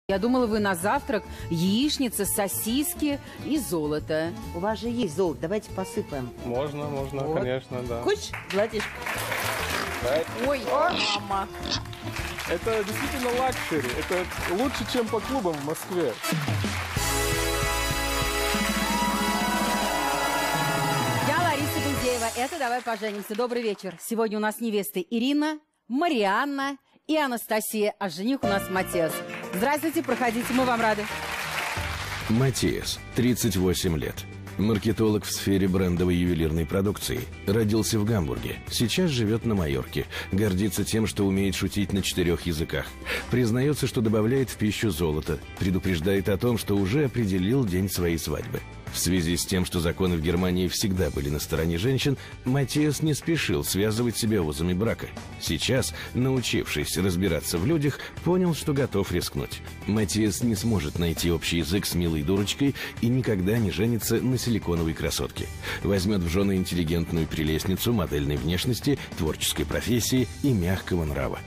Я думала, вы на завтрак яичница, сосиски и золото. У вас же есть золото, давайте посыпаем. Можно, вот. Конечно, да. Хочешь, золотишко? Ой, мама. Это действительно лакшери. Это лучше, чем по клубам в Москве. Я Лариса Гузеева. Это «Давай поженимся». Добрый вечер. Сегодня у нас невесты Ирина, Марианна и Анастасия, а жених у нас Матиас. Здравствуйте, проходите, мы вам рады. Матиас, 38 лет. Маркетолог в сфере брендовой ювелирной продукции. Родился в Гамбурге. Сейчас живет на Майорке. Гордится тем, что умеет шутить на 4 языках. Признается, что добавляет в пищу золото. Предупреждает о том, что уже определил день своей свадьбы. В связи с тем, что законы в Германии всегда были на стороне женщин, Матиас не спешил связывать себя узами брака. Сейчас, научившись разбираться в людях, понял, что готов рискнуть. Матиас не сможет найти общий язык с милой дурочкой и никогда не женится на силиконовой красотке. Возьмет в жены интеллигентную прелестницу модельной внешности, творческой профессии и мягкого нрава.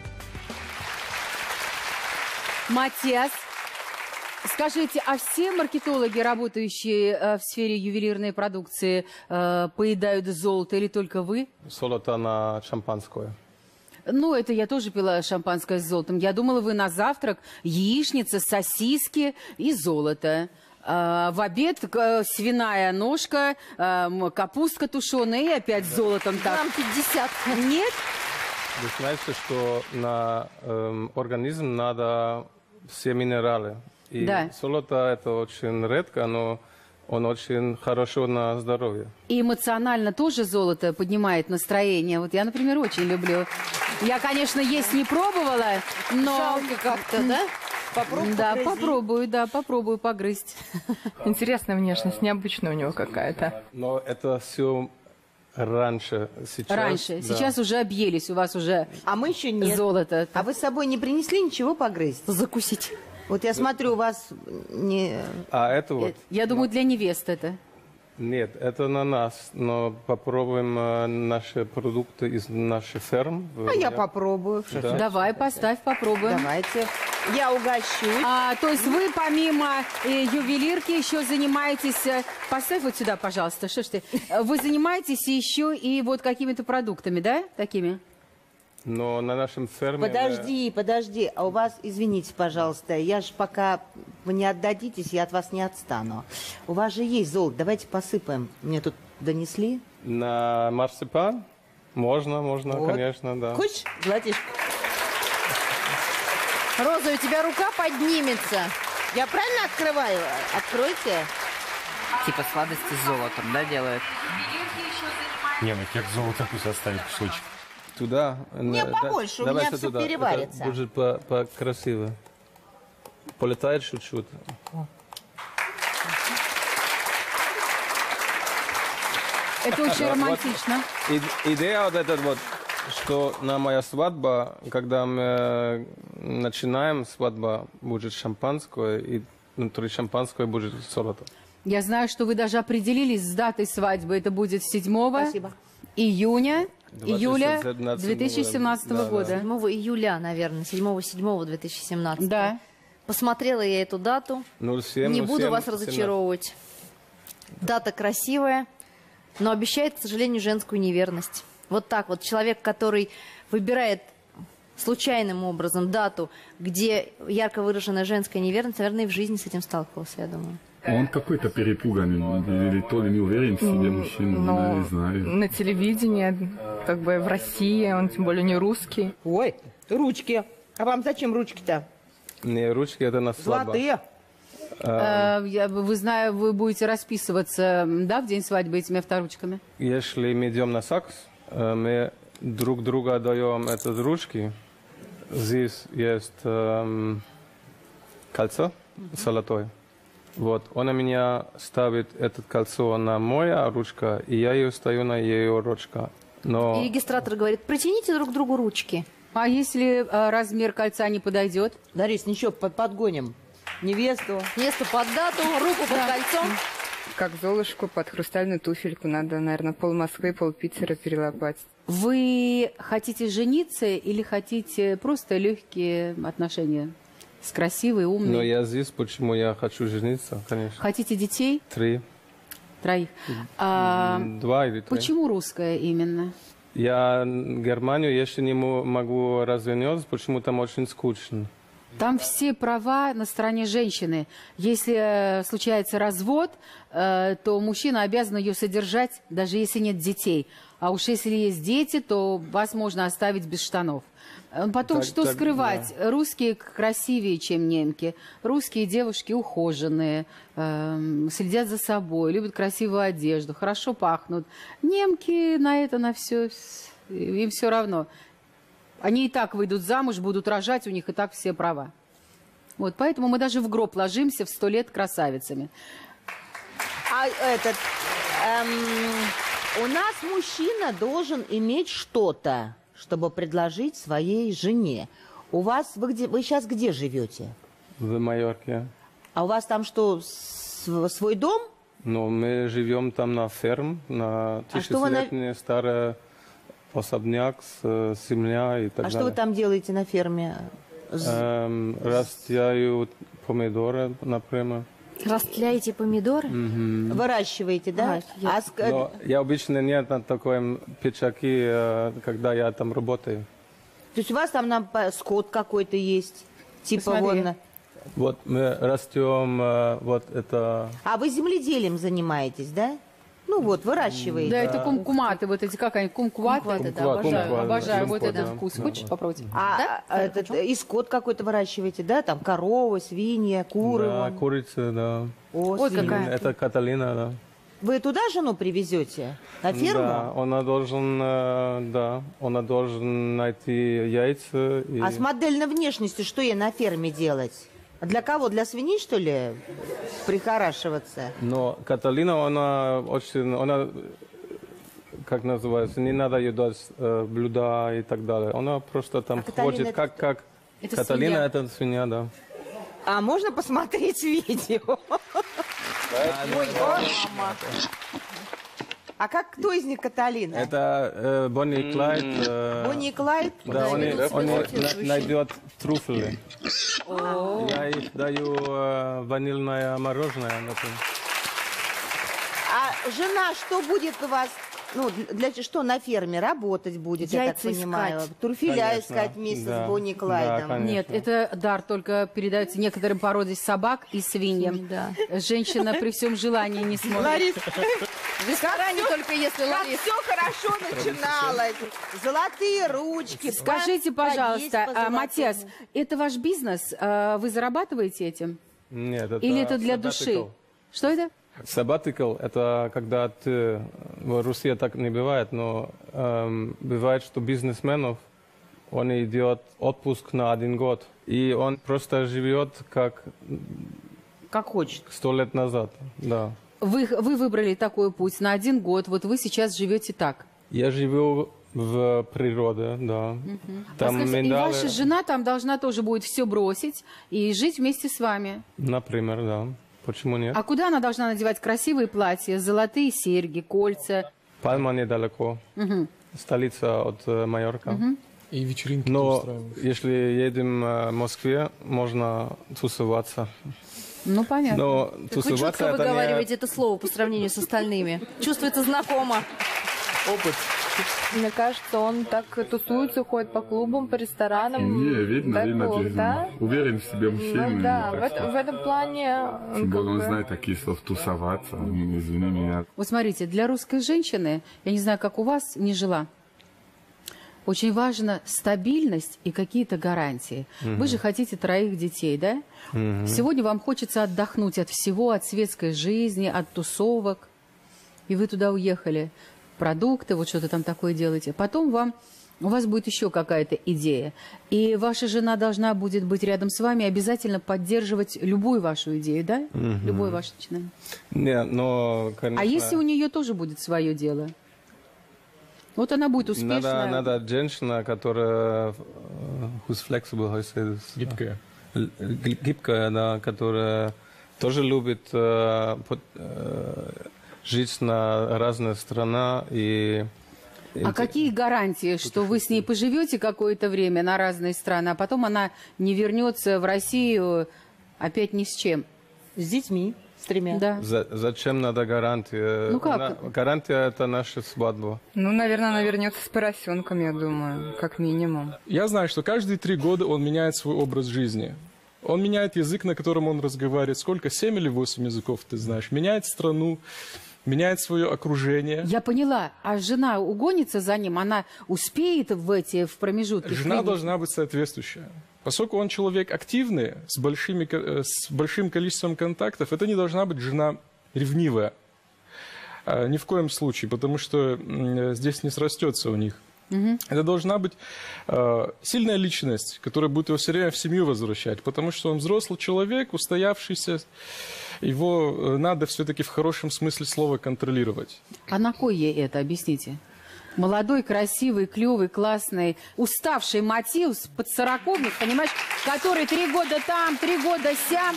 Матиас, скажите, а все маркетологи, работающие в сфере ювелирной продукции, поедают золото или только вы? Золото на шампанское. Ну, это я тоже пила шампанское с золотом. Я думала, вы на завтрак яичница, сосиски и золото. В обед свиная ножка, капустка тушеная и опять с золотом. Грамм 50. Нет? Вы знаете, что на организм надо все минералы. И да. Золото это очень редко, но он очень хорошо на здоровье. И эмоционально тоже золото поднимает настроение. Вот я, например, очень люблю. Я, конечно, есть не пробовала, но... Жалко как-то, да? Попробуй да, погрызи. попробую погрызть. Интересная внешность, необычная у него какая-то. Но это все раньше. Раньше. Да. Сейчас уже объелись, у вас уже А мы еще нет. золото. А вы с собой не принесли ничего погрызть? Закусить. Вот я смотрю, у вас не... А это вот? Я думаю, для невест это. Нет, это на нас. Но попробуем наши продукты из нашей фермы. А я попробую. Да. Давай, поставь, попробуем. Давайте. Я угощусь. То есть вы помимо ювелирки еще занимаетесь... Поставь вот сюда, пожалуйста. Что ж ты? Вы занимаетесь еще и вот какими-то продуктами, да? Такими? Но на нашем ферме... Подожди. А у вас, извините, пожалуйста, я же пока вы не отдадитесь, я от вас не отстану. У вас же есть золото, давайте посыпаем. Мне тут донесли. На марсипан? Можно, Вот. конечно, да. Хочешь, золотишко? Роза, у тебя рука поднимется. Я правильно открываю? Откройте. Типа сладости с золотом, да, делают? Не, ну кек золота пусть оставит кусочек. Туда? Не, побольше, у меня все туда. переварится. Это будет покрасиво. Полетает чуть-чуть. Это очень романтично. Идея вот эта вот, что на моя свадьба, когда мы начинаем свадьбу, будет шампанское, и внутри шампанского будет золото. Я знаю, что вы даже определились с датой свадьбы. Это будет 7 Спасибо. июля 2017 да, года. 7 июля, наверное, 7-7-2017. Да. Посмотрела я эту дату. 07, Не буду 07, вас разочаровывать. Дата красивая, но обещает, к сожалению, женскую неверность. Вот так вот. Человек, который выбирает случайным образом дату, где ярко выраженная женская неверность, наверное, и в жизни с этим сталкивался, я думаю. Он какой-то перепуганный, или то ли не уверен в себе мужчина, не знаю. На телевидении, как бы в России, он тем более не русский. Ой, ручки. А вам зачем ручки-то? Не, ручки это на свадьбу. Золотые. Вы будете расписываться, да, в день свадьбы этими авторучками? Если мы идем на ЗАГС, мы друг друга даем эти ручки. Здесь есть кольцо золотое. Вот, он у меня ставит это кольцо на моя ручка, и я ее стою на ее ручка. Но... И регистратор говорит, протяните друг другу ручки. А если размер кольца не подойдет? Ларис, ничего, подгоним невесту. Невесту под дату, руку под кольцом. Как Золушку под хрустальную туфельку надо, наверное, пол Москвы, пол Питера перелопать. Вы хотите жениться или хотите просто легкие отношения? с красивой, умной. Но я здесь, почему я хочу жениться, конечно. Хотите детей? 3. Троих. 2 или 3. Почему русская именно? Я Германию еще не могу развернуться, почему там очень скучно. Там все права на стороне женщины. Если случается развод, то мужчина обязан ее содержать, даже если нет детей. А уж если есть дети, то вас можно оставить без штанов. Потом, что скрывать? Да. Русские красивее, чем немки. Русские девушки ухоженные, следят за собой, любят красивую одежду, хорошо пахнут. Немки на все, им все равно. Они и так выйдут замуж, будут рожать, у них и так все права. Вот, поэтому мы даже в гроб ложимся в 100 лет красавицами. У нас мужчина должен иметь что-то, чтобы предложить своей жене. У вас, вы сейчас где живете? В Майорке. А у вас там что, свой дом? Ну, мы живем там на ферме, на тысячелетний старый особняк с земля и так далее. А что вы там делаете на ферме? Растяю помидоры, например. Растляете помидоры? Выращиваете, да? Но я обычно нет на таком пиджаке, когда я там работаю. То есть у вас там скот какой-то есть? Типа вон... Вот мы растем, вот это... А вы земледелием занимаетесь, да? Ну вот, выращиваете. Да, это кумкуматы, вот эти, как они, кумкваты, да, обожаю вот этот вкус. Хочешь попробовать? И скот какой-то выращиваете, да? Там корова, свинья, куры. Да, курица, да. Ой, какая. Это Каталина, да. Вы туда жену привезете? На ферму? Да, она должен найти яйца. И... А с модельной внешностью что ей на ферме делать? А для кого? Для свиней, что ли, прихорашиваться? Но Каталина, она как называется, не надо ей дать блюда и так далее. Она просто там ходит, как это Каталина, свинья. это свинья, да. А можно посмотреть видео? Ой, мама. А кто из них Каталина? Это Бонни и Клайд. Бонни и Клайд? Да, он найдет трюфели. Я их даю ванильное мороженое, например. А жена что будет у вас? Ну, что на ферме работать будет, Яйца я так понимаю? искать. Трюфеля искать вместе с Бонни и Клайдом. Да, Нет, это дар только передается некоторым породе собак и свиньям. Да. Женщина при всем желании не сможет. Ларис, В ресторане только если как Ларис. все хорошо начиналось. Золотые ручки. Скажите, поесть пожалуйста, по-золотому. Матиас, это ваш бизнес? Вы зарабатываете этим? Нет, это Или это для души? Что это? Sabbatical – это когда ты, в России так не бывает, но бывает, что бизнесменов, он идет отпуск на 1 год, и он просто живет как хочет. 100 лет назад, да. Вы выбрали такой путь на 1 год, вот вы сейчас живете так. Я живу в природе, да. Там Скажите, и миндалы, ваша жена там должна тоже будет все бросить и жить вместе с вами. например, да. Почему нет? А куда она должна надевать красивые платья, золотые серьги, кольца? Пальма недалеко, столица от Майорка. И вечеринки Но устраиваешь. если едем в Москве, можно тусоваться. Ну, понятно. Но Вы тусоваться четко это выговариваете это слово по сравнению с остальными. Чувствуется знакомо. опыт. Мне кажется, он так тусуется, ходит по клубам, по ресторанам. Не, видно, Так, да? уверен в себе мужчина. Ну да, так что- в этом плане... Тем более он как бы- знает такие слова тусоваться. Извини меня. Вот смотрите, для русской женщины, я не знаю, как у вас, не жила, очень важна стабильность и какие-то гарантии. Вы же хотите 3 детей, да? Сегодня вам хочется отдохнуть от всего, от светской жизни, от тусовок. И вы туда уехали. Продукты, вот что-то там такое делаете. Потом у вас будет еще какая-то идея. И ваша жена должна будет быть рядом с вами, обязательно поддерживать любую вашу идею, да? Любое ваше начинание. Нет, но, конечно... А если у нее тоже будет свое дело? Вот она будет успешная. Надо женщина, которая who's flexible, how you say this? Гибкая. Гибкая, да, которая тоже любит жить на разных странах и А какие гарантии, что вы с ней поживете какое-то время на разные страны, а потом она не вернется в Россию опять ни с чем? С детьми, с 3. Да. Зачем надо гарантия? Ну как? Гарантия – это наша свадьба. Ну, наверное, она вернется с поросенком, я думаю, как минимум. Я знаю, что каждые 3 года он меняет свой образ жизни. Он меняет язык, на котором он разговаривает. Сколько? 7 или 8 языков, ты знаешь. Меняет страну, меняет свое окружение. Я поняла. А жена угонится за ним? Она успеет в промежутке? Жена должна быть соответствующая. Поскольку он человек активный, с большим количеством контактов, это не должна быть жена ревнивая. Ни в коем случае, потому что здесь не срастется у них. Это должна быть сильная личность, которая будет его все время в семью возвращать, потому что он взрослый человек, устоявшийся, его надо все-таки в хорошем смысле слова контролировать. А на кой ей это? Объясните. Молодой, красивый, клевый, классный, уставший Матиус, подсороковник, понимаешь, который 3 года там, 3 года сям.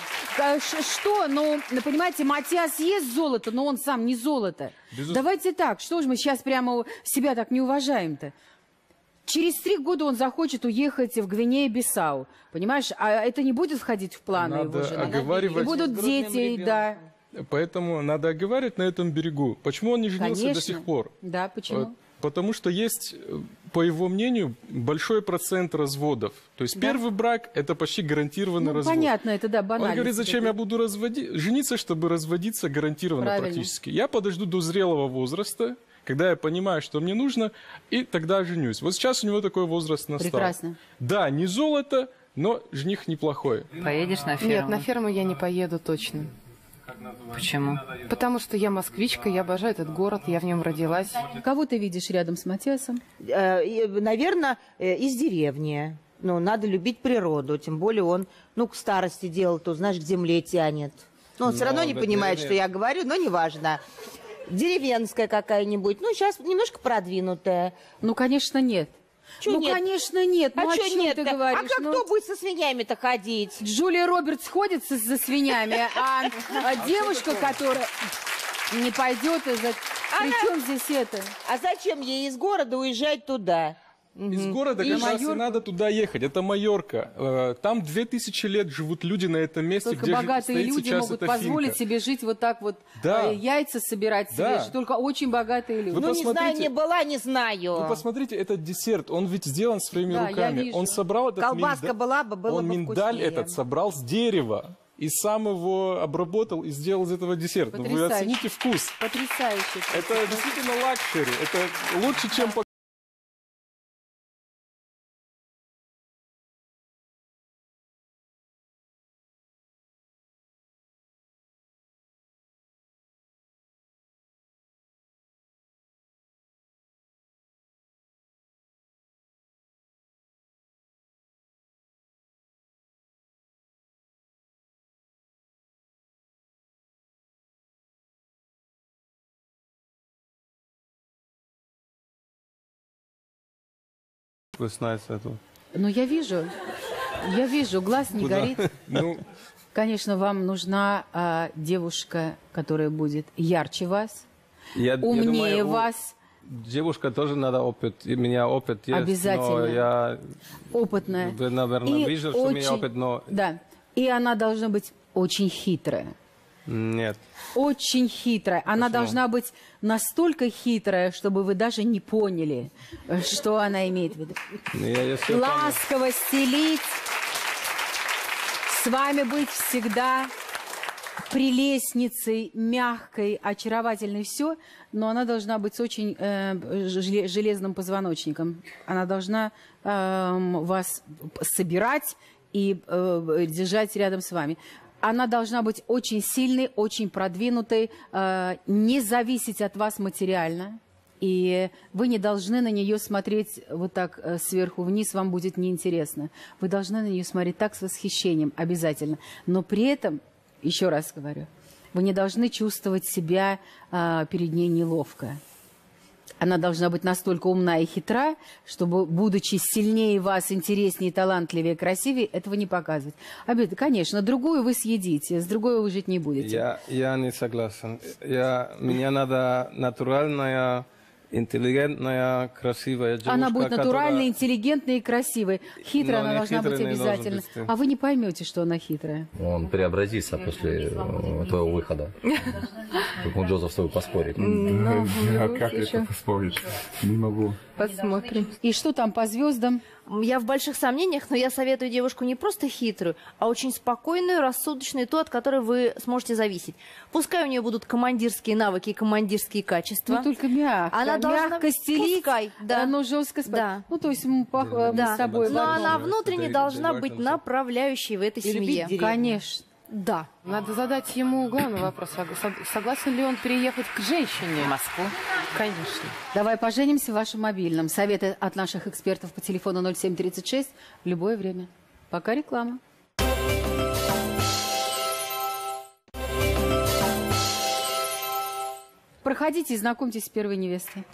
Что? Ну, понимаете, Матиас есть золото, но он сам не золото. Давайте так, что же мы сейчас прямо себя так не уважаем-то? Через 3 года он захочет уехать в Гвинею-Бисау, понимаешь? А это не будет входить в планы его жены. Оговаривать... И будут дети, да. Поэтому надо оговаривать на этом берегу. Почему он не женился до сих пор? Да, почему? Потому что есть, по его мнению, большой процент разводов. То есть первый брак – это почти гарантированный развод. Понятно, это да, банально. Он говорит, зачем я буду жениться, чтобы разводиться гарантированно практически. Я подожду до зрелого возраста, когда я понимаю, что мне нужно, и тогда женюсь. Вот сейчас у него такой возраст настал. Прекрасно. Да, не золото, но жених неплохой. Поедешь на ферму? Нет, на ферму я не поеду точно. Почему? Потому что я москвичка, я обожаю этот город, я в нем родилась. Кого ты видишь рядом с Матиасом? Наверное, из деревни. Ну, надо любить природу, тем более он, ну, к старости делал, то, знаешь, к земле тянет. Но он все равно не понимает, что я говорю, но неважно. Деревенская какая-нибудь, ну, сейчас немножко продвинутая. Ну, конечно, нет. Чё нет? Конечно, нет. Ну, А о что чем нет? ты говоришь? А кто будет со свиньями-то ходить? Джулия Робертс ходит за свинями, а девушка, которая не пойдет из-за... Причем здесь это? А зачем ей из города уезжать туда? Из города как раз и надо туда ехать. Это Майорка. Там 2000 лет живут люди на этом месте, только где богатые стоит люди сейчас могут эта позволить финка. себе жить вот так вот, Да. яйца собирать себе. Да. Только очень богатые люди. Вы Ну, не знаю, посмотрите. не была, не знаю. Вы посмотрите, этот десерт, он ведь сделан своими Да, я руками. вижу. Он собрал этот Колбаска была бы, было он бы миндаль вкуснее. этот собрал с дерева. И сам его обработал и сделал из этого десерт. Вы Потрясающе. оцените вкус. Потрясающе. Это действительно лакшери. Это лучше, чем по... Вкусная тут. Ну, я вижу, глаз не горит. Ну, Конечно, вам нужна девушка, которая будет ярче вас, Я умнее думаю, вас, девушка тоже надо опыт. И у меня опыт есть. Обязательно. Но я, опытная. вы, наверное, И видели, что у меня очень- опыт, но Да. И она должна быть очень хитрая. нет. Очень хитрая. Она Почему? должна быть настолько хитрая, чтобы вы даже не поняли, что она имеет в виду. Я всё понял. Ласково стелить, с вами быть всегда прелестницей, мягкой, очаровательной, все, но она должна быть с очень железным позвоночником. Она должна вас собирать и держать рядом с вами. Она должна быть очень сильной, очень продвинутой, не зависеть от вас материально. И вы не должны на нее смотреть вот так сверху вниз, вам будет неинтересно. Вы должны на нее смотреть так с восхищением, обязательно. Но при этом, еще раз говорю, вы не должны чувствовать себя перед ней неловко. Она должна быть настолько умна и хитра, чтобы, будучи сильнее вас, интереснее, талантливее, красивее, этого не показывать. Конечно, другую вы съедите, с другой вы жить не будете. Я не согласен. Мне надо натуральная Интеллигентная, красивая девушка, Она будет натуральной, которая... интеллигентной и красивой. Хитрая Но она не должна быть хитрая не обязательно. должен быть. А вы не поймете, что она хитрая. Он преобразится после твоего выхода. Как он Джозеф с тобой поспорит. А как это поспорить? Не могу. Посмотрим. И что там по звездам? Я в больших сомнениях, но я советую девушку не просто хитрую, а очень спокойную, рассудочную, ту, от которой вы сможете зависеть. Пускай у нее будут командирские навыки и командирские качества. Ну, только мягко. Она должна... Мягкость лик, Пускай, да. но жестко спать. Да. Ну, то есть мы с собой... Но в одном. она внутренне должна быть направляющей в этой семье. Конечно. Да. Надо задать ему главный вопрос. Согласен ли он переехать к женщине? В Москву? Конечно. Давай поженимся в вашем мобильном. Советы от наших экспертов по телефону 0736 в любое время. Пока реклама. Проходите и знакомьтесь с первой невестой.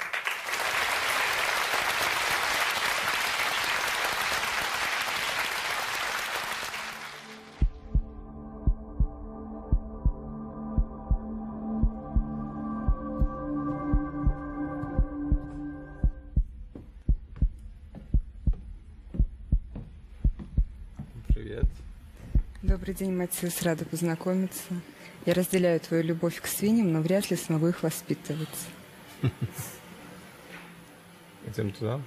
Привет. Добрый день, Матиас, рада познакомиться. Я разделяю твою любовь к свиньям, но вряд ли смогу их воспитывать. Идем туда.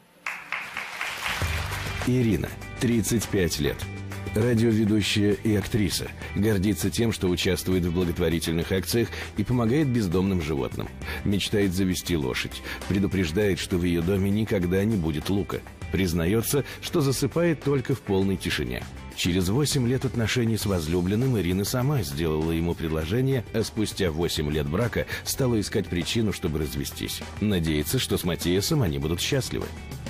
Ирина, 35 лет. Радиоведущая и актриса. Гордится тем, что участвует в благотворительных акциях и помогает бездомным животным. Мечтает завести лошадь. Предупреждает, что в ее доме никогда не будет лука. Признается, что засыпает только в полной тишине. Через 8 лет отношений с возлюбленным Ирина сама сделала ему предложение, а спустя 8 лет брака стала искать причину, чтобы развестись. Надеется, что с Матиасом они будут счастливы.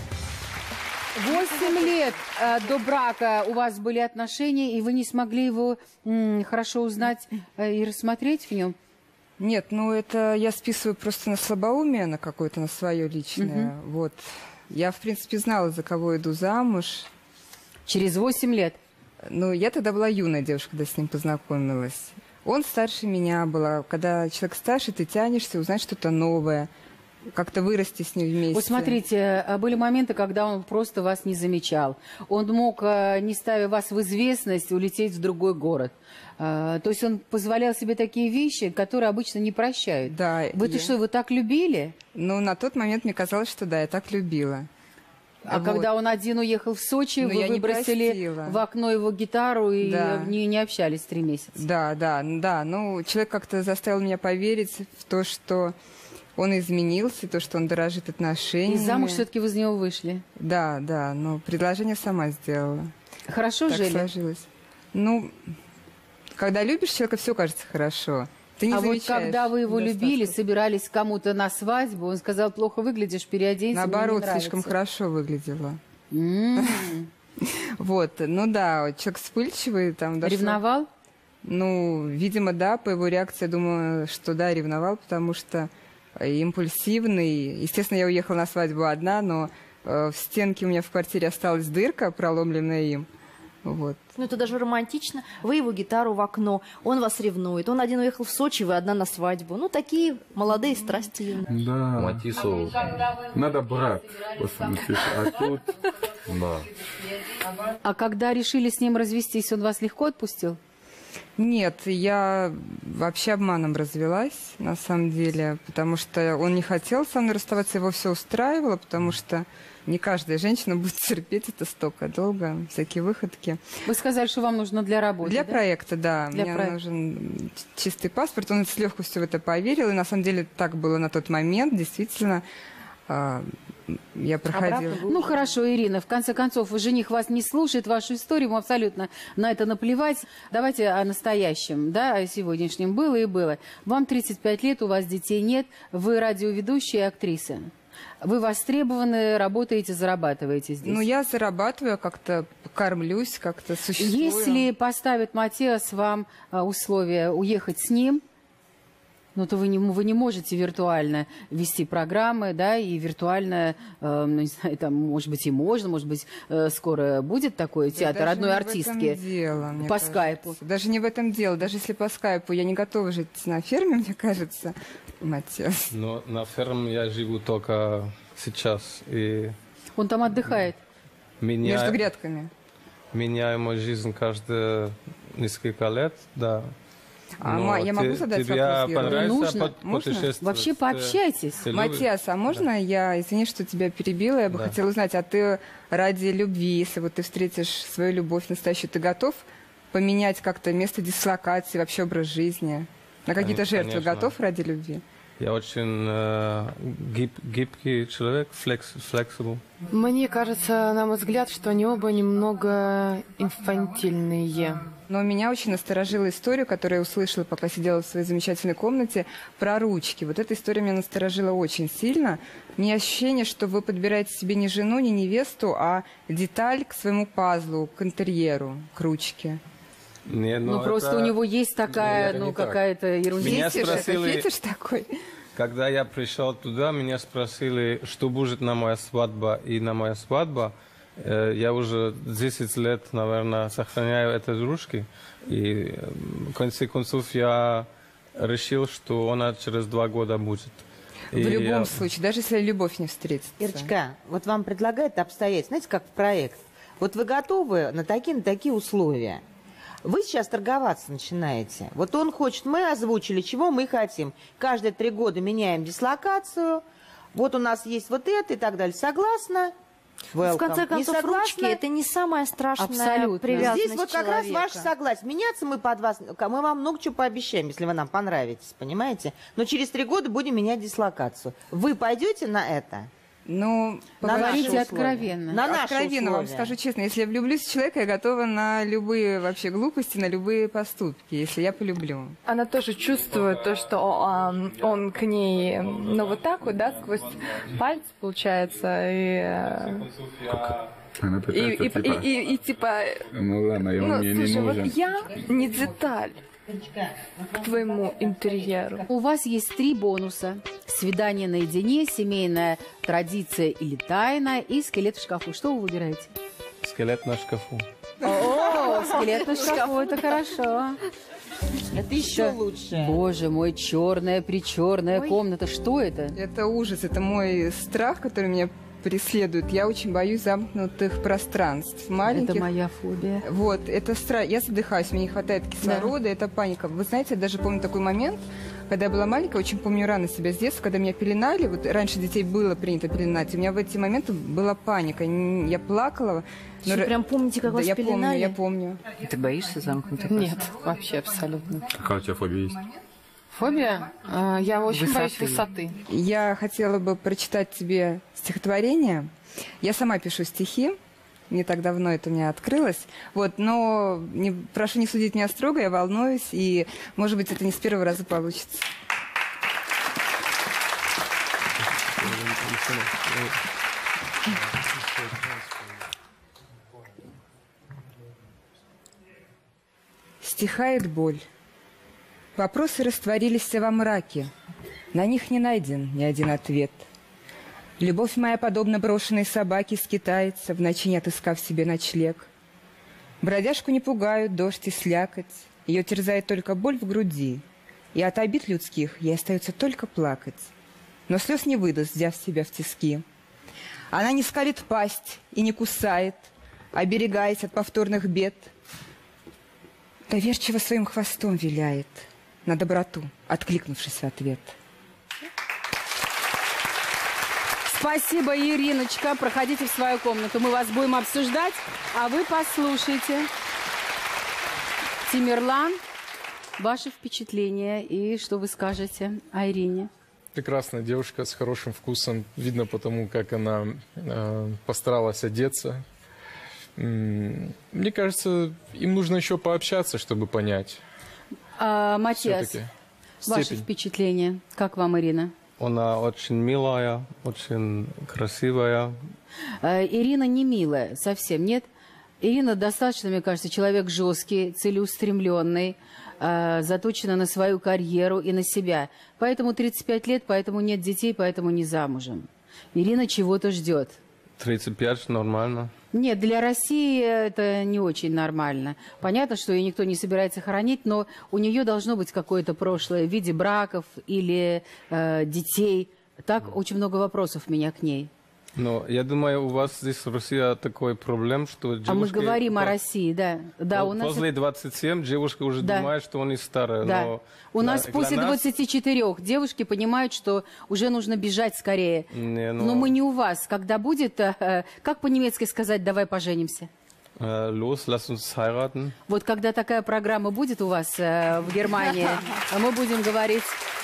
8 лет до брака у вас были отношения, и вы не смогли его хорошо узнать и рассмотреть в нем? Нет, ну это я списываю просто на слабоумие, на какое-то, на свое личное. Вот. Я, в принципе, знала, за кого иду замуж. Через 8 лет? Ну, я тогда была юная девушка, когда с ним познакомилась. Он старше меня был. Когда человек старше, ты тянешься узнать что-то новое, как-то вырасти с ним вместе. Вот смотрите, были моменты, когда он просто вас не замечал. Он мог, не ставя вас в известность, улететь в другой город. То есть он позволял себе такие вещи, которые обычно не прощают. Да. Вы-то что, его так любили? Ну, на тот момент мне казалось, что да, я так любила. А когда он один уехал в Сочи, вы выбросили в окно его гитару и не общались 3 месяца? Да. Ну, человек как-то заставил меня поверить в то, что он изменился, то, что он дорожит отношениями. И замуж все-таки вы за него вышли? Да, но предложение сама сделала. Хорошо так жили? Сложилось. Ну, когда любишь человека, все кажется хорошо. Ты не вот когда вы его любили, собирались кому-то на свадьбу, он сказал: плохо выглядишь, переоденься. Наоборот, слишком хорошо выглядела. Вот, ну да, человек вспыльчивый. Ревновал? Ну, видимо, да, по его реакции, я думаю, что да, ревновал, потому что импульсивный. Естественно, я уехала на свадьбу одна, но в стенке у меня в квартире осталась дырка, проломленная им. Вот. Ну, это даже романтично. Вы его гитару в окно, он вас ревнует. Он один уехал в Сочи, вы одна на свадьбу. Ну, такие молодые страсти. Да. Матису. Надо брат. А тут... Да. А когда решили с ним развестись, он вас легко отпустил? Нет, я вообще обманом развелась, на самом деле, потому что он не хотел со мной расставаться, его все устраивало, потому что не каждая женщина будет терпеть это столько долго, всякие выходки. Вы сказали, что вам нужно для работы, Для проекта, да. Мне нужен чистый паспорт, он с легкостью в это поверил, и на самом деле так было на тот момент, действительно. Я проходила. Ну хорошо, Ирина, в конце концов, жених вас не слушает, вашу историю, ему абсолютно на это наплевать. Давайте о настоящем, да, о сегодняшнем. Было и было. Вам 35 лет, у вас детей нет, вы радиоведущая и актриса. Вы востребованы, работаете, зарабатываете здесь. Ну, я зарабатываю, как-то кормлюсь, как-то существую. Если поставит Матиас вам условие уехать с ним, Ну, то вы не можете виртуально вести программы, да, и виртуально, ну, не знаю, там, может быть, и можно, может быть, скоро будет такой театр одной артистки по скайпу. Даже не в этом дело. Даже если по скайпу я не готова жить на ферме, мне кажется, Матиас. Но на ферме я живу только сейчас. И он там отдыхает? Между грядками? Меняю мою жизнь каждые несколько лет, да. Я могу задать вопрос? Нужно. Можно? Вообще пообщайтесь. Матиас, а можно я, извини, что тебя перебила, я бы хотела узнать, а ты ради любви, если вот ты встретишь свою любовь настоящую, ты готов поменять как-то место дислокации, вообще образ жизни? На какие-то жертвы готов ради любви? Я очень гибкий человек, flexible. Мне кажется, на мой взгляд, что они оба немного инфантильные. Но меня очень насторожила история, которую я услышала, пока сидела в своей замечательной комнате, про ручки. Вот эта история меня насторожила очень сильно. У меня ощущение, что вы подбираете себе не жену, не невесту, а деталь к своему пазлу, к интерьеру, к ручке. Не, ну просто у него есть такая, ну какая-то ерунда. Фетиш такой. Когда я пришел туда, меня спросили, что будет на моя свадьба. И на моя свадьба я уже 10 лет, наверное, сохраняю эти ручки. И в конце концов я решил, что она через 2 года будет. В любом случае, даже если любовь не встретится. Ирочка, вот вам предлагают обстоятельства, знаете, как в проект. Вот вы готовы на такие условия. Вы сейчас торговаться начинаете. Вот он хочет, мы озвучили, чего мы хотим. Каждые 3 года меняем дислокацию. Вот у нас есть вот это и так далее. Согласна? В конце концов, ручки – это не самая страшная привязанность Здесь вот как раз ваше согласие. Меняться мы под вас, мы вам много чего пообещаем, если вы нам понравитесь, понимаете? Но через 3 года будем менять дислокацию. Вы пойдете на это? Ну, говорите откровенно. На наши откровенно вам скажу честно, если я влюблюсь в человека, я готова на любые вообще глупости, на любые поступки, если я полюблю. Она тоже чувствует то, что он к ней, ну вот так вот, да, сквозь пальцы, получается, и типа, ну ладно, он мне не слушай, нужен. Вот я не деталь к твоему интерьеру. У вас есть 3 бонуса. Свидание наедине, семейная традиция или тайна и скелет в шкафу. Что вы выбираете? Скелет на шкафу. О, скелет на шкафу, это хорошо. Это еще лучше. Боже мой, черная-причерная комната. Что это? Это ужас, это мой страх, который меня преследует. Я очень боюсь замкнутых пространств, маленьких. Это моя фобия. Вот, это страх. Я задыхаюсь, мне не хватает кислорода, это паника. Вы знаете, я даже помню такой момент, когда я была маленькая, очень помню рано себя с детства, когда меня пеленали, вот раньше детей было принято пеленать, у меня в эти моменты была паника, я плакала. Вы прям помните, как вас пеленали? Я помню. Ты боишься замкнутых? Нет, вообще абсолютно. Какая у тебя фобия есть? Фобия? Я очень боюсь высоты. Я хотела бы прочитать тебе стихотворение. Я сама пишу стихи. Не так давно это у меня открылось. Вот, но прошу не судить меня строго, я волнуюсь, и, может быть, это не с первого раза получится. Стихает боль. Вопросы растворились во мраке. На них не найден ни один ответ. Любовь моя, подобно брошенной собаке, скитается, в ночи не отыскав себе ночлег. Бродяжку не пугают дождь и слякоть, ее терзает только боль в груди, и от обид людских ей остается только плакать. Но слез не выдаст, взяв себя в тиски. Она не скалит пасть и не кусает, оберегаясь от повторных бед. Доверчиво своим хвостом виляет, на доброту, откликнувшись в ответ. Спасибо, Ириночка. Проходите в свою комнату. Мы вас будем обсуждать, а вы послушайте. Тимирлан, ваши впечатления и что вы скажете о Ирине? Прекрасная девушка с хорошим вкусом. Видно потому, как она постаралась одеться. Мне кажется, им нужно еще пообщаться, чтобы понять. Матиас, ваши впечатления. Как вам Ирина? Она очень милая, очень красивая. Ирина не милая, совсем нет. Ирина достаточно, мне кажется, человек жесткий, целеустремленный, заточена на свою карьеру и на себя. Поэтому 35 лет, поэтому нет детей, поэтому не замужем. Ирина чего-то ждет. 35 нормально. Нет, для России это не очень нормально. Понятно, что ее никто не собирается хоронить, но у нее должно быть какое-то прошлое в виде браков или детей. Так очень много вопросов у меня к ней. Но я думаю, у вас здесь в России такой проблем, что девушки... А мы говорим о России, да. Да, у нас... После 27 девушка уже думает, что он и старая. Да. Но у нас после 24 девушки понимают, что уже нужно бежать скорее. Но мы не у вас. Когда будет, как по-немецки сказать, давай поженимся? Los, lass uns heiraten. Вот когда такая программа будет у вас в Германии, мы будем говорить...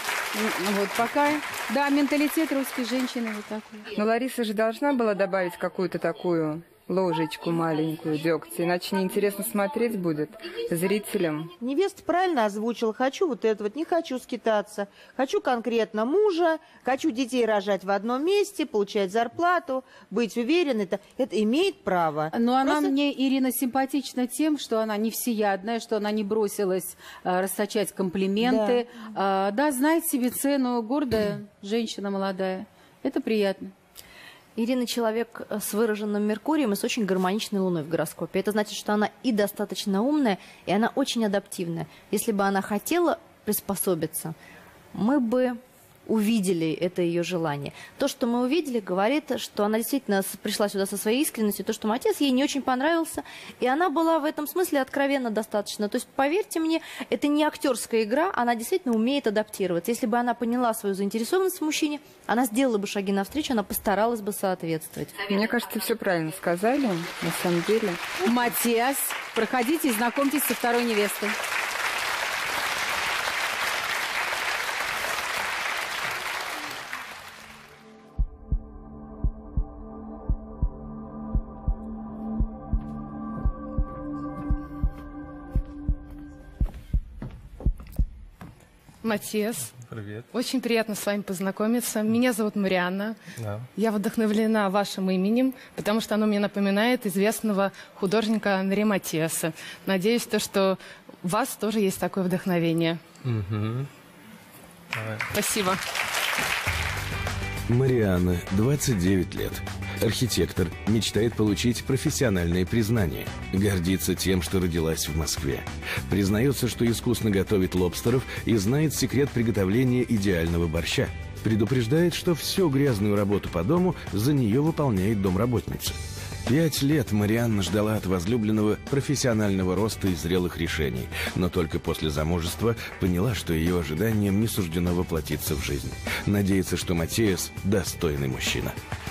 Вот пока, да, менталитет русской женщины вот такой. Но Лариса же должна была добавить какую-то такую ложечку маленькую дегтя, иначе неинтересно смотреть будет зрителям. Невеста правильно озвучила. Хочу вот это вот, не хочу скитаться. Хочу конкретно мужа, хочу детей рожать в одном месте, получать зарплату, быть уверенной. Это имеет право. Но она мне, Ирина, симпатична тем, что она не всеядная, что она не бросилась расточать комплименты. Да, знает себе цену, гордая женщина молодая. Это приятно. Ирина человек с выраженным Меркурием и с очень гармоничной Луной в гороскопе. Это значит, что она и достаточно умная, и она очень адаптивная. Если бы она хотела приспособиться, мы бы увидели это ее желание. То, что мы увидели, говорит, что она действительно пришла сюда со своей искренностью, то, что отец ей не очень понравился, и она была в этом смысле откровенно достаточно. То есть, поверьте мне, это не актерская игра, она действительно умеет адаптироваться. Если бы она поняла свою заинтересованность в мужчине, она сделала бы шаги навстречу, она постаралась бы соответствовать. Мне кажется, все правильно сказали, на самом деле. Матиас, проходите и знакомьтесь со второй невестой. Матиас. Привет. Очень приятно с вами познакомиться. Меня зовут Марианна. Да. Я вдохновлена вашим именем, потому что оно мне напоминает известного художника Анри Матиаса. Надеюсь, что у вас тоже есть такое вдохновение. Угу. Спасибо. Марианна, 29 лет. Архитектор, мечтает получить профессиональное признание. Гордится тем, что родилась в Москве. Признается, что искусно готовит лобстеров и знает секрет приготовления идеального борща. Предупреждает, что всю грязную работу по дому за нее выполняет домработница. 5 лет Марианна ждала от возлюбленного профессионального роста и зрелых решений, но только после замужества поняла, что ее ожиданиям не суждено воплотиться в жизнь. Надеется, что Матиас – достойный мужчина.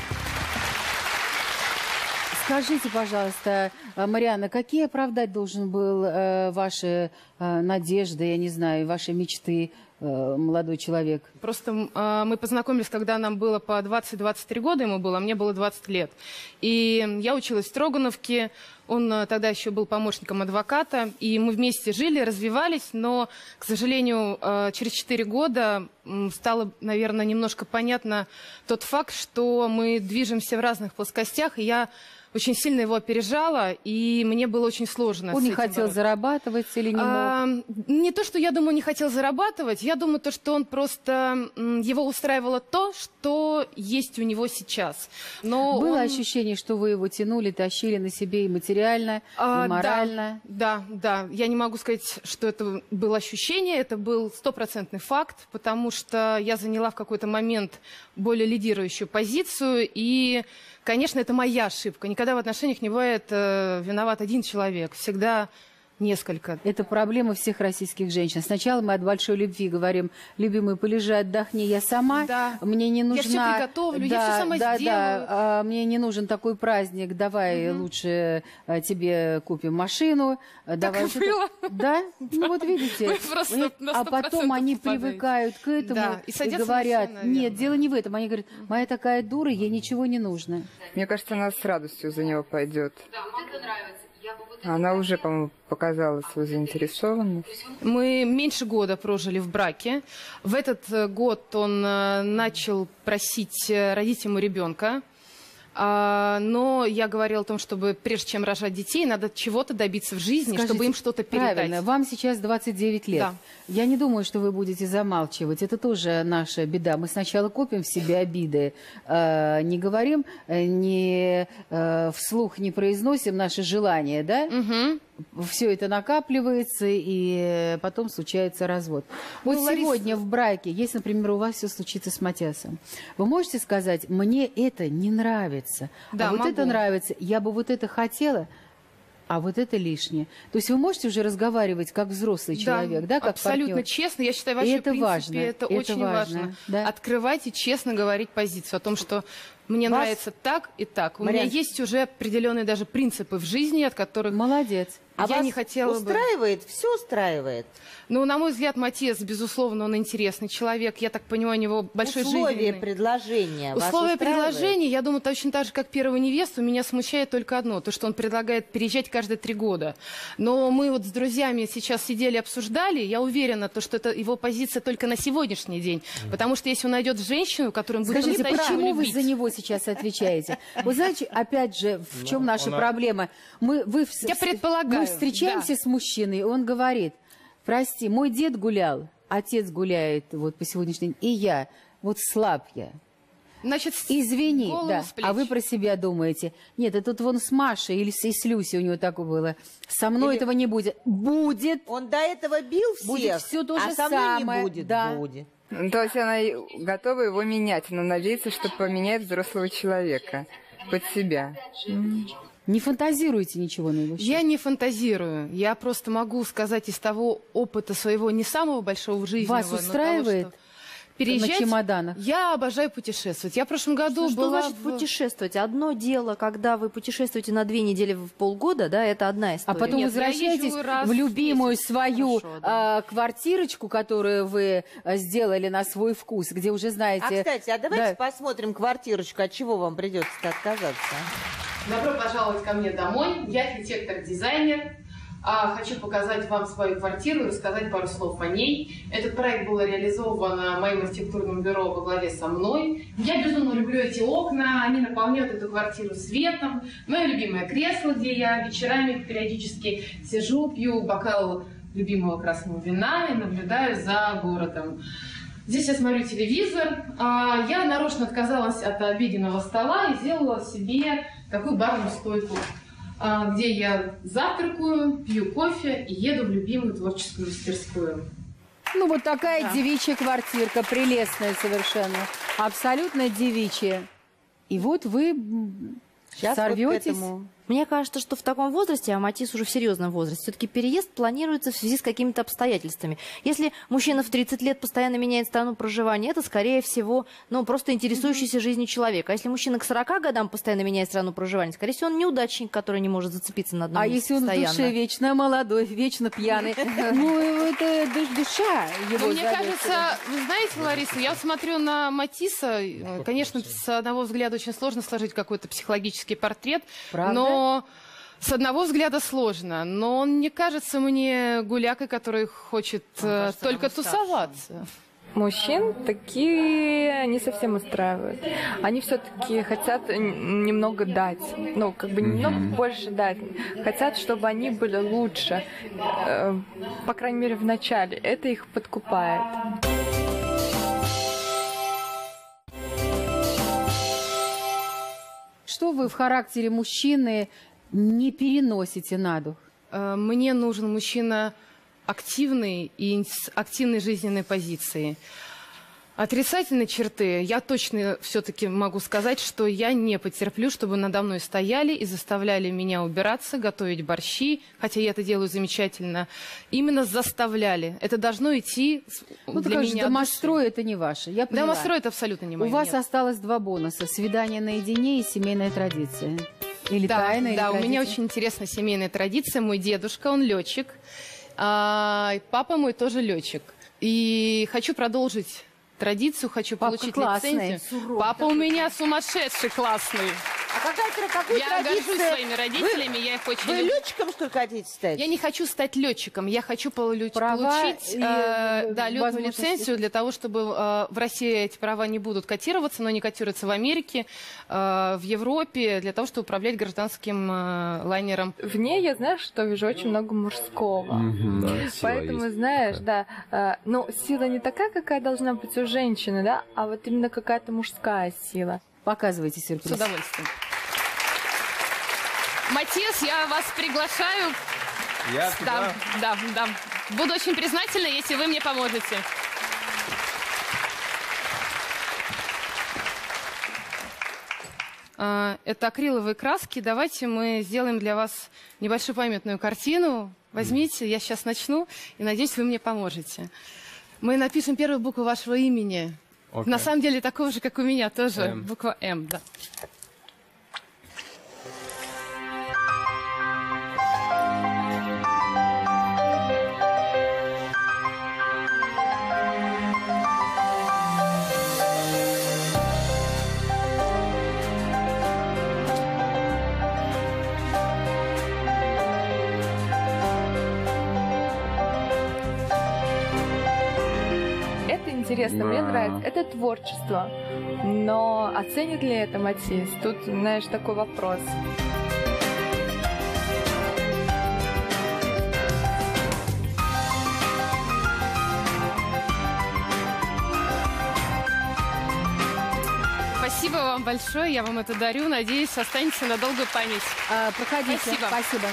Скажите, пожалуйста, Марианна, какие оправдать должен был ваши надежды, я не знаю, ваши мечты, молодой человек? Просто мы познакомились, когда нам было по 20-23 года, ему было, а мне было 20 лет. И я училась в Строгановке, он тогда еще был помощником адвоката, и мы вместе жили, развивались, но, к сожалению, через 4 года стало, наверное, немножко понятно тот факт, что мы движемся в разных плоскостях, и я очень сильно его опережала, и мне было очень сложно. Он не хотел зарабатывать или не мог? Не то, что я думаю, не хотел зарабатывать, я думаю, что он просто, его устраивало то, что есть у него сейчас. Но было ощущение, что вы его тянули, тащили на себе и материально, и морально? Да. Я не могу сказать, что это было ощущение, это был 100% факт, потому что я заняла в какой-то момент более лидирующую позицию, и, конечно, это моя ошибка. Никогда в отношениях не бывает виноват один человек. Всегда несколько. Это проблема всех российских женщин. Сначала мы от большой любви говорим: любимый, полежи, отдохни, я сама. Да. Мне не нужна... Я все приготовлю, я все сама сделаю. Мне не нужен такой праздник. Давай лучше тебе купим машину. Давай так и было. Да? Ну вот видите. А потом они привыкают к этому и говорят: нет, дело не в этом. Они говорят: моя такая дура, ей ничего не нужно. Мне кажется, она с радостью за него пойдет. Да, мне это нравится. Она уже, по-моему, показала свою заинтересованность. Мы меньше года прожили в браке. В этот год он начал просить родить ему ребенка. Но я говорила о том, чтобы прежде чем рожать детей, надо чего-то добиться в жизни, Скажите, чтобы им что-то передать. Правильно, вам сейчас 29 лет. Да. Я не думаю, что вы будете замалчивать. Это тоже наша беда. Мы сначала копим в себе обиды, не говорим, не вслух не произносим наши желания, да? Все это накапливается, и потом случается развод. Вот сегодня в браке, если, например, у вас все случится с Матиасом, вы можете сказать, мне это не нравится, да, а вот могу. это нравится, я бы вот это хотела, а вот это лишнее. То есть вы можете уже разговаривать как взрослый человек, да, как абсолютно партнер. честно. Я считаю, вообще, это в принципе, важно. это очень важно. Да? Открывать и честно говорить позицию о том, что мне нравится так и так. У меня есть уже определенные даже принципы в жизни, от которых... Молодец. А я вас не хотела устраивает? Все устраивает? Ну, на мой взгляд, Матиас, безусловно, он интересный человек. Я так понимаю, у него большой жизненный... Условия предложения вас Условия устраивает? предложения, я думаю, точно так же, как первую невесту, меня смущает только одно, то, что он предлагает переезжать каждые 3 года. Но мы вот с друзьями сейчас сидели, обсуждали, я уверена, то, что это его позиция только на сегодняшний день. Потому что если он найдет женщину, которую он будет Скажите, почему вы любить... за него сейчас отвечаете? Вы знаете, опять же, в чем наша проблема? Мы встречаемся с мужчиной, и он говорит, прости, мой дед гулял, отец гуляет вот по сегодняшний день, и я, вот слаб я. Значит, извини, да. А вы про себя думаете, нет, это тут вон с Машей или с Люсей у него так было. Со мной этого не будет. Будет. Он до этого бил всех, будет все то же со самое. мной не будет. Да. Будет. То есть она готова его менять, но надеется, что поменяет взрослого человека под себя. Не фантазируйте ничего на его счет. Я не фантазирую. Я просто могу сказать из того опыта своего не самого большого в жизни. Вас устраивает? Переезжать? На чемоданах. Я обожаю путешествовать. Я в прошлом году что была... значит путешествовать? Одно дело, когда вы путешествуете на 2 недели в полгода, да, это одна история. А потом возвращаетесь в любимую свою квартирочку, которую вы сделали на свой вкус, где уже знаете... А, кстати, давайте посмотрим квартирочку, от чего вам придется отказаться. Добро пожаловать ко мне домой. Я архитектор-дизайнер. Хочу показать вам свою квартиру и рассказать пару слов о ней. Этот проект был реализован моим архитектурным бюро во главе со мной. Я безумно люблю эти окна, они наполняют эту квартиру светом. Мое любимое кресло, где я вечерами периодически сижу, пью бокал любимого красного вина и наблюдаю за городом. Здесь я смотрю телевизор. Я нарочно отказалась от обеденного стола и сделала себе такую барную стойку, где я завтракаю, пью кофе и еду в любимую творческую мастерскую. Ну, вот такая девичья квартирка, прелестная совершенно, абсолютно девичья. И вот вы сейчас сорветесь. Вот Мне кажется, что в таком возрасте, а Матис уже в серьезном возрасте, все-таки переезд планируется в связи с какими-то обстоятельствами. Если мужчина в 30 лет постоянно меняет страну проживания, это, скорее всего, просто интересующийся жизнью человека. А если мужчина к 40 годам постоянно меняет страну проживания, скорее всего, он неудачник, который не может зацепиться на одном месте если он постоянно. в душе вечно молодой, вечно пьяный, ну, это душа его. Мне кажется, вы знаете, Лариса, я смотрю на Матиса, конечно, с одного взгляда очень сложно сложить какой-то психологический портрет, но с одного взгляда сложно, но он не кажется мне гулякой, который хочет только тусоваться. Мужчин такие не совсем устраивают. Они все-таки хотят немного дать, немного больше дать. Хотят, чтобы они были лучше, по крайней мере, в начале. Это их подкупает. Что вы в характере мужчины не переносите на дух? Мне нужен мужчина активный и с активной жизненной позицией. Отрицательные черты, я точно все-таки могу сказать, что я не потерплю, чтобы надо мной стояли и заставляли меня убираться, готовить борщи, хотя я это делаю замечательно. Именно заставляли. Это должно идти для меня. Домострой это не ваше. Я поняла. Домострой это абсолютно не мое. У вас осталось 2 бонуса: свидание наедине и семейная традиция. Или тайна, или традиция. У меня очень интересная семейная традиция. Мой дедушка, он летчик, папа мой тоже летчик. И хочу продолжить традицию, хочу получить лицензию. Папа у меня сумасшедший, классный. Какую Я горжусь традицию? своими родителями, я их очень Вы люблю. летчиком, что ли, хотите стать? Я не хочу стать летчиком, я хочу получить и, летную возможности. лицензию для того, чтобы в России эти права не будут котироваться, но они котируются в Америке, в Европе, для того, чтобы управлять гражданским лайнером. В ней я, знаешь, что вижу очень много мужского. Да, сила Поэтому, есть знаешь, такая. да, но сила не такая, какая должна быть у женщины, да, а вот именно какая-то мужская сила. Показывайте С сюрприз. удовольствием. Матиас, я вас приглашаю. Да. Буду очень признательна, если вы мне поможете. Это акриловые краски. Давайте мы сделаем для вас небольшую памятную картину. Возьмите, я сейчас начну, и надеюсь, вы мне поможете. Мы напишем первую букву вашего имени. Окей. На самом деле такого же, как у меня, тоже М. буква М, да. Это интересно, мне Да. нравится, это творчество. Но оценит ли это Матис? Тут, знаешь, такой вопрос. Спасибо вам большое, я вам это дарю. Надеюсь, останется на долгую память. Проходите. Спасибо. Спасибо.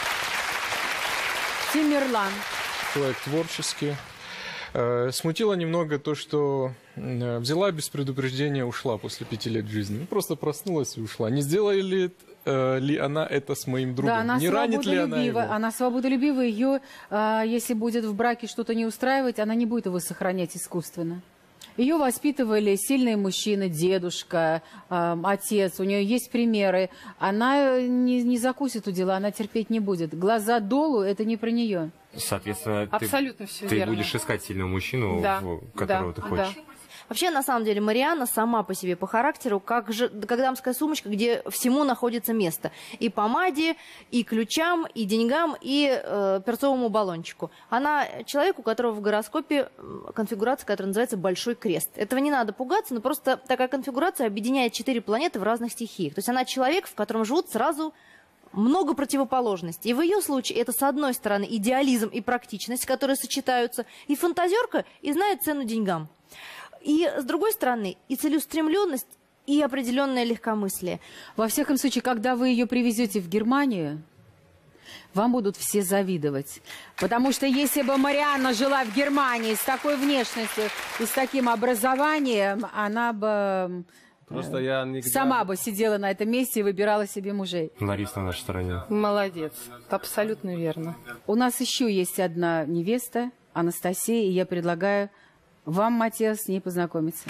Тимирлан. Человек творческий. Смутило немного то, что взяла без предупреждения, ушла после 5 лет жизни. Ну, просто проснулась и ушла. Не сделали ли она это с моим другом? Да, она не ранит ли она его? свободолюбива. Она свободолюбива. Ее, если будет в браке что-то не устраивать, она не будет его сохранять искусственно. Ее воспитывали сильные мужчины, дедушка, отец, у нее есть примеры. Она не закусит у дела, она терпеть не будет. Глаза долу – это не про нее. Соответственно, Абсолютно всё ты верно. будешь искать сильного мужчину, Да, которого ты да, хочешь. да. Вообще, на самом деле, Марианна сама по себе, по характеру, как же дамская сумочка, где всему находится место. И помаде, и ключам, и деньгам, и перцовому баллончику. Она человек, у которого в гороскопе конфигурация, которая называется «Большой крест». Этого не надо пугаться, но просто такая конфигурация объединяет 4 планеты в разных стихиях. То есть она человек, в котором живут сразу много противоположностей. И в ее случае это, с одной стороны, идеализм и практичность, которые сочетаются, и фантазерка, и знает цену деньгам. И, с другой стороны, и целеустремленность, и определенное легкомыслие. Во всяком случае, когда вы ее привезете в Германию, вам будут все завидовать. Потому что если бы Марианна жила в Германии с такой внешностью и с таким образованием, она бы Просто я никогда... сама бы сидела на этом месте и выбирала себе мужей. Лариса на нашей стороне. Молодец, абсолютно верно. У нас еще есть одна невеста, Анастасия, и я предлагаю вам, Матиас, с ней познакомиться.